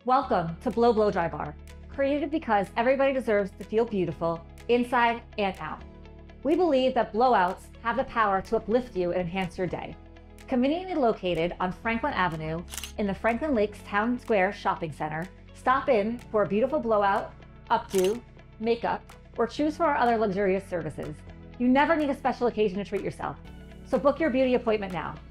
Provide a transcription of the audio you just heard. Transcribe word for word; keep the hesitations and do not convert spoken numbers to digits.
Welcome to Blo Blo Dry Bar, created because everybody deserves to feel beautiful inside and out. We believe that blowouts have the power to uplift you and enhance your day. Conveniently located on Franklin Avenue in the Franklin Lakes Town Square Shopping Center, stop in for a beautiful blowout, updo, makeup, or choose from our other luxurious services. You never need a special occasion to treat yourself, so book your beauty appointment now.